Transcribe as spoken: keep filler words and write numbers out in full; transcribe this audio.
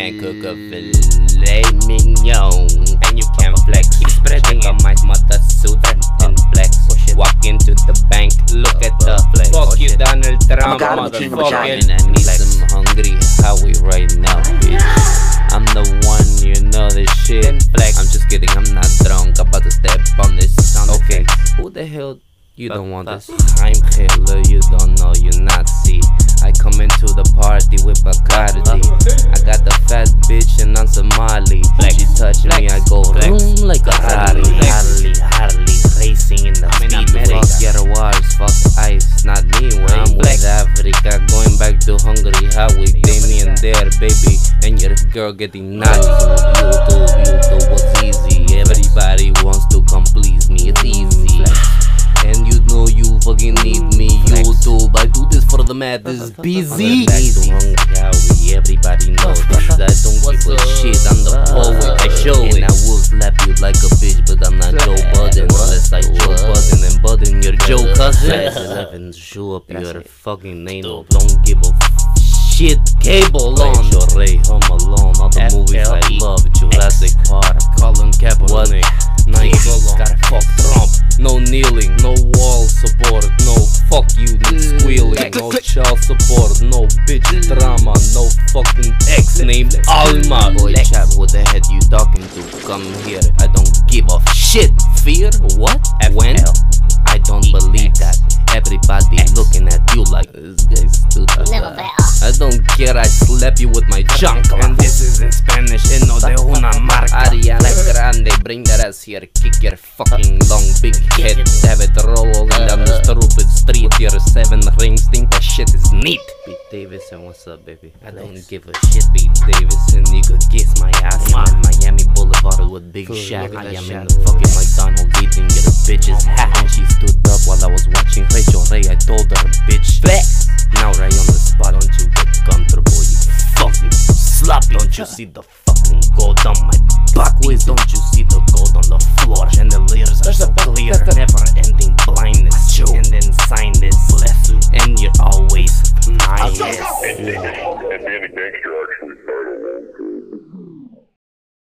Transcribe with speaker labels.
Speaker 1: can't cook a filet mignon, and you can't flex. Keep spreading on my mother suit and flex. Walk into the bank, look at the fuck you Donald Trump, motherfucker. I need some hungry Howie right now, bitch. I'm the one, you know this shit. I'm just kidding, I'm not drunk, about to step on this sound. Okay, who the hell? You don't want this. I'm Hitler, you don't know, you Nazi. I come into the party with Bacardi. I got the fat bitch and I'm Somali. She touch me, I go boom like a Harley. Harley, Harley, racing in the speed. Fuck ghetto waters, fuck ice, not me. When I'm with Africa, going back to Hungary. How we Damien there, baby, and your girl getting naughty. YouTube, YouTube was easy. Everybody wants to come please me, it's easy. And you know you fucking need me, YouTube. I do this for the mad, this is busy. Everybody knows this. I don't give a shit, I'm the poet, I show it. And I will slap you like a bitch, but I'm not Joe Budden. Unless I Joe Budden and Budden, you're Joe Cousin. eleven, show up your fucking name. Don't give a shit. Cable on. Ray, Home Alone, all the movies I love. Jurassic Park, Colin Kaepernick, Nike, gotta fuck Trump. No kneeling, no wall support, no fuck you, squealing, no child support, no bitch drama, no fucking ex named Alma. Boy chat, who the heck you talking to? Come here, I don't give a shit. Fear? What? When? I don't believe that. Everybody looking at you like this guy's stupid. I don't care, I slap you with my junk. And this is in Spanish, en no de una marca. Ariana Grande, bring that ass here, kick your fucking long big head. Have it rolling down the stupid street. Your seven rings, think that shit is neat. Pete Davidson, what's up, baby? I don't give a shit, Pete Davidson. You could kiss my ass. I'm in Miami Boulevard with Big Shaq. I am in the fucking McDonald's eating your bitch's hat. And she stood up while I was watching Rachel Ray. I told her, bitch, flex. Now right on the spot, don't you get comfortable, you fucking sloppy. Don't you see the fucking gold on my back? Please, don't you see the gold on the floor? Chandeliers are so clear, never ending blindness. And then sign this, and you're always mine.